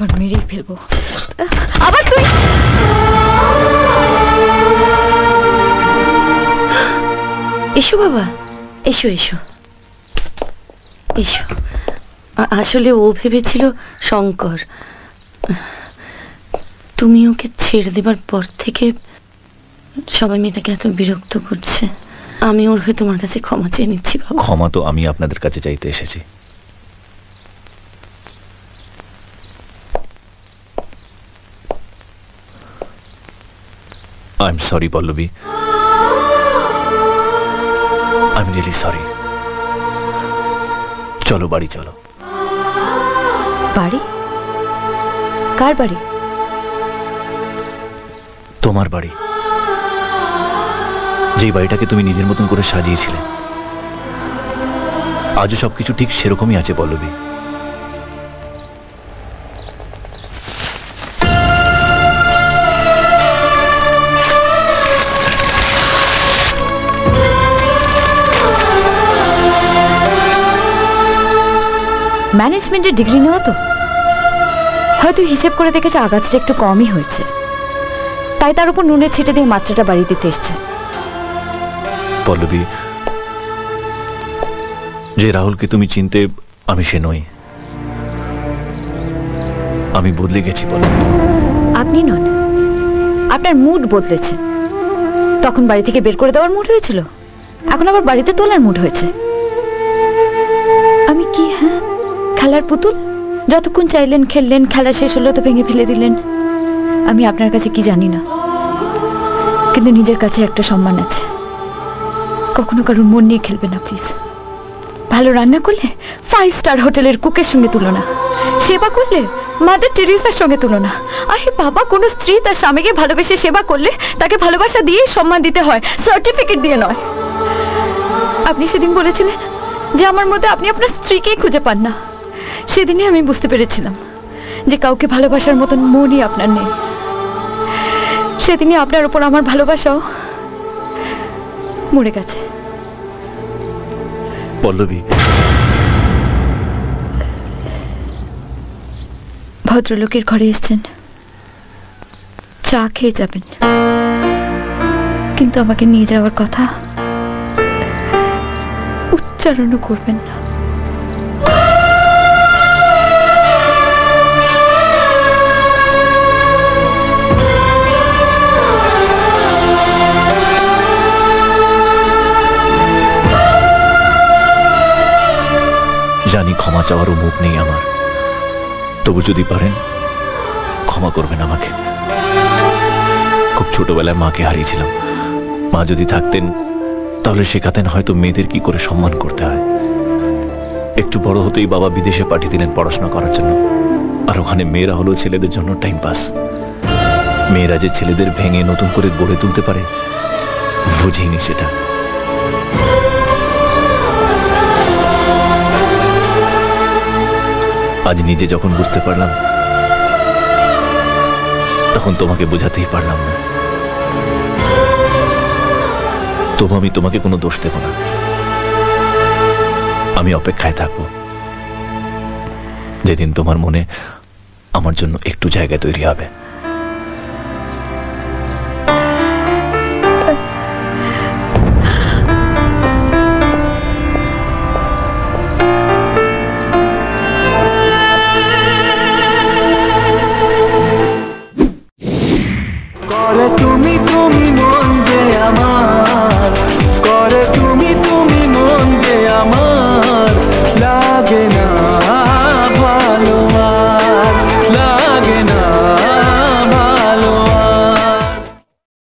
এবার মেরেই ফেলবো। আবার তুই এসো বাবা, এসো এসো এসো। আসলে ও ভেবেছিল শঙ্কর, তুমি ওকে ছেড়ে দেবার পর থেকে সবাই মেয়েটাকে এত বিরক্ত করছে। আমি ওর হয়ে তোমার কাছে ক্ষমা চেয়ে নিচ্ছি বাবা। ক্ষমা তো আমি আপনাদের কাছে চাইতে এসেছি। I am sorry Pallavi, I am really sorry. চলো বাড়ি চলো। বাড়ি? কার বাড়ি? তোমার বাড়ি, যেই বাড়িটাকে তুমি নিজের মতন করে সাজিয়েছিলে। আজও সবকিছু ঠিক সেরকমই আছে পল্লবী। ম্যানেজমেন্টের ডিগ্রি নেওয়া তো, হয়তো হিসেব করে দেখেছে আঘাতটা একটু কমই হয়েছে, তাই তার উপর নুনের ছিটে দিয়ে মাত্রাটা বাড়িয়ে দিতে এসছে। পল্লবী, যে রাহুলকে তুমি চিনতে, আমি সে নই। আমি বদলে গেছি পল্লবী। আপনি নন, আপনার মুড বদলেছে। তখন বাড়ি থেকে বের করে দেওয়ার মুড হয়েছিল, এখন আবার বাড়িতে তোলার মুড হয়েছে। আমি কি খেলার পুতুল? যতক্ষণ চাইলেন খেললেন, খেলা শেষ হলো তো ভেঙে ফেলে দিলেন। আমি আপনার কাছে কি জানি না, কিন্তু নিজের কাছে একটা সম্মান আছে। কখনো কারোর মন নিয়ে খেলবে না প্লিজ। ভালো রান্না করলে 5 স্টার হোটেলের কুকের সঙ্গে তুলনা, সেবা করলে মাদার টেরেসার সঙ্গে তুলনা। আরে বাবা, কোনো স্ত্রী তার স্বামীকে ভালোবেসে সেবা করলে তাকে ভালোবাসা দিয়ে সম্মান দিতে হয়, সার্টিফিকেট দিয়ে নয়। আপনি সেদিন বলেছিলেন যে আমার মধ্যে আপনি আপনার স্ত্রীকেই খুঁজে পান না। সেদিনই আমি বুঝতে পেরেছিলাম যে কাউকে ভালোবাসার মতন মনই আপনার নেই। সেদিনই আপনার উপর আমার ভালোবাসাও মরে গেছে। পল্লবী, ভদ্রলোকের ঘরে এসেছেন, চা খেয়ে যাবেন, কিন্তু আমাকে নিয়ে যাওয়ার কথা উচ্চারণও করবেন না। জানি ক্ষমা চাওয়ারও মুখ নেই আমার, তবু যদি পারেন ক্ষমা করবেন আমাকে। খুব ছোটবেলায় মাকে হারিয়েছিলাম। মা যদি থাকতেন তাহলে শেখাতেন হয়তো মেয়েদের কি করে সম্মান করতে হয়। একটু বড় হতেই বাবা বিদেশে পাঠিয়ে দিলেন পড়াশোনা করার জন্য, আর ওখানে মেয়েরা হলো ছেলেদের জন্য টাইম পাস। মেয়েরা যে ছেলেদের ভেঙে নতুন করে গড়ে তুলতে পারে বুঝিনি সেটা। আজ নিজে যখন বুঝতে পারলাম তখন তোমাকে বোঝাতেই পারলাম না। তবু আমি তোমাকে কোনো দোষ দেব না। আমি অপেক্ষায় থাকবো যেদিন তোমার মনে আমার জন্য একটু জায়গা তৈরি হবে।